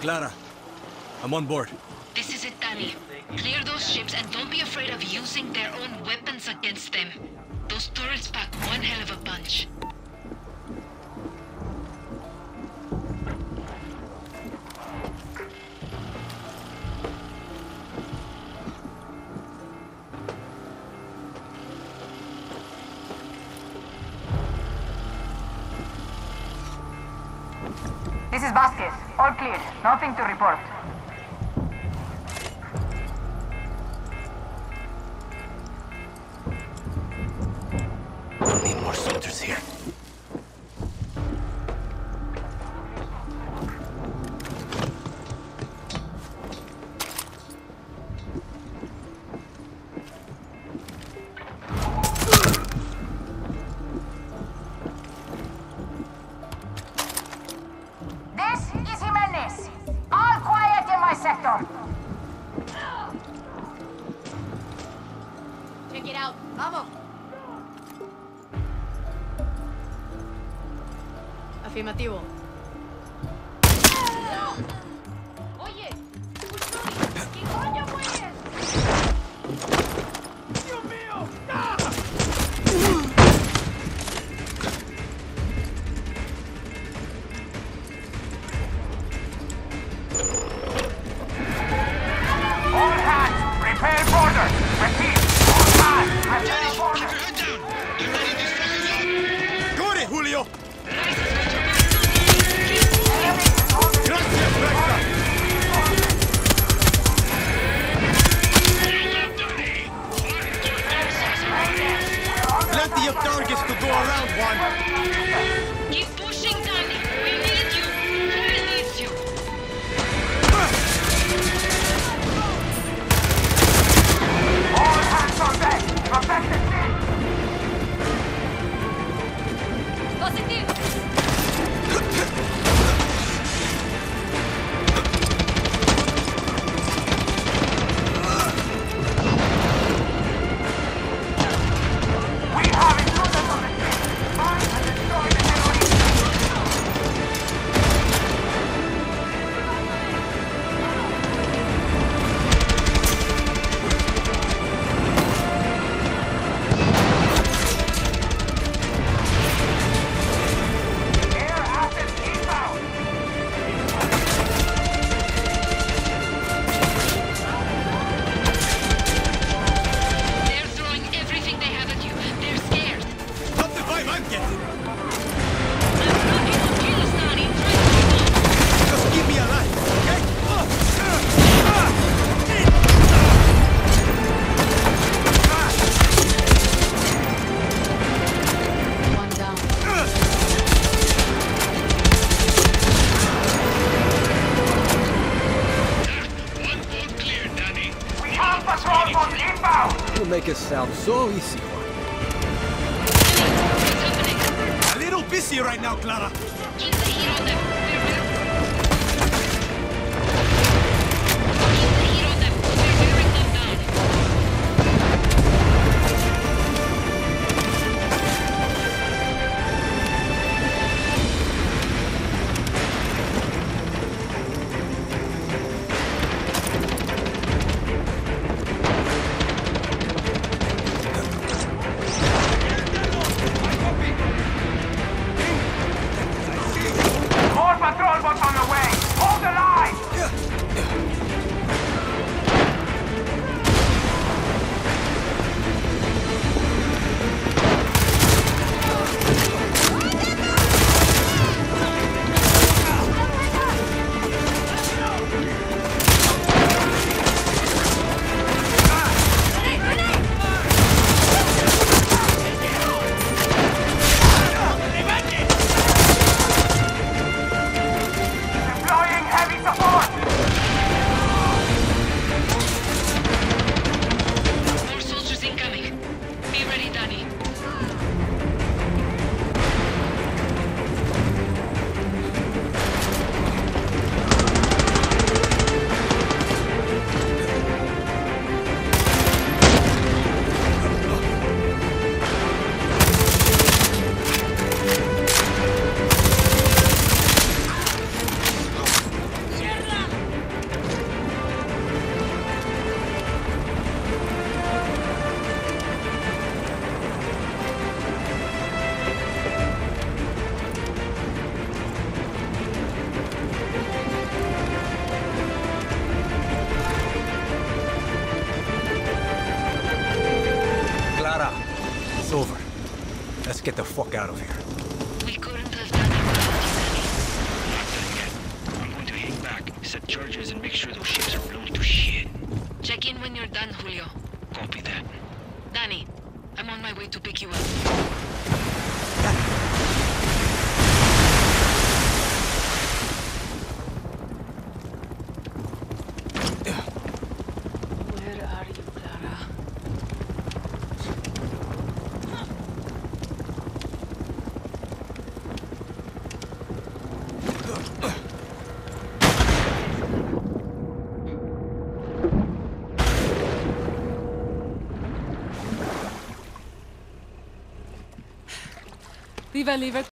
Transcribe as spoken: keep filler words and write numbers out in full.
Clara, I'm on board. This is it, Danny. Clear those ships and don't be afraid of using their own weapons against them. Those turrets pack one hell of a punch. This is Vasquez. All clear. Nothing to report. We'll need more soldiers here. Check it out. Vamos. Afirmativo. Oye, ¿qué coño fue? Dios mío. ¡Ah! All hands, prepare borders. Repeat, all hands, prepare borders. Keep your head down. You're letting these fuckers out. Got it, Julio. Gracias, Vector. Plenty of targets to go around, Juan. Keep pushing, Danny. We need you. Claire needs you. All hands on deck. Protect the ship. Positivo. We have intruders on the ship. Find and destroy the terrorists. Air assets inbound. They're throwing everything they have at you. They're scared. Not the vibe I'm getting. I'm not here to kill us, Danny. Try to keep up. Just keep me alive, okay? One down. One boat clear, Danny. We have patrol boat inbound. You make it sound so easy, Juan. What's happening? A little busy right now, Clara. Keep the heat on them. We're very... Keep the heat on them. We're wearing them down. More get the fuck out of here. We couldn't have done it without you, Danny. Not done yet. I'm going to hang back, set charges, and make sure those ships are blown to shit. Check in when you're done, Julio. Copy that. Danny, I'm on my way to pick you up. Where are you, Clara? Die väl livet